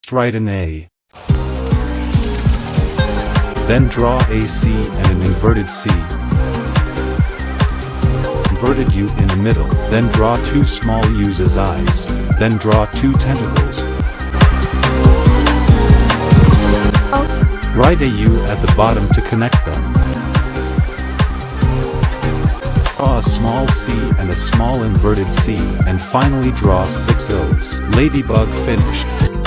Write an A. Then draw a C and an inverted C. Inverted U in the middle. Then draw two small U's as eyes. Then draw two tentacles. Write a U at the bottom to connect them. Draw a small C and a small inverted C, and finally draw 6 O's. Ladybug finished.